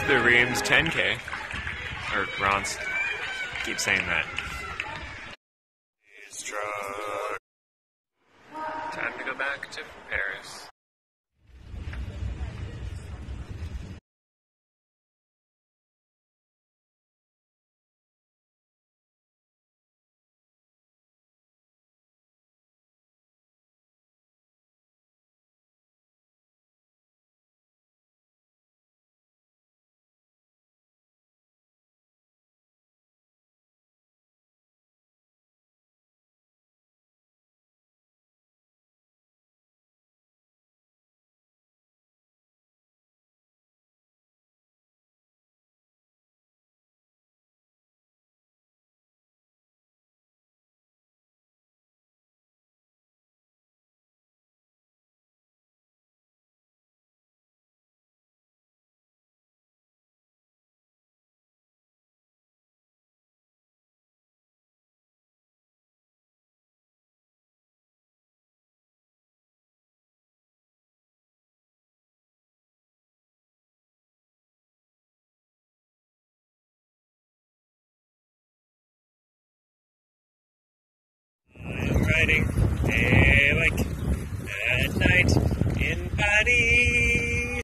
The Reims 10K. Or Ron's. Keep saying that. Time to go back to Paris. I'm riding like at night in Paris.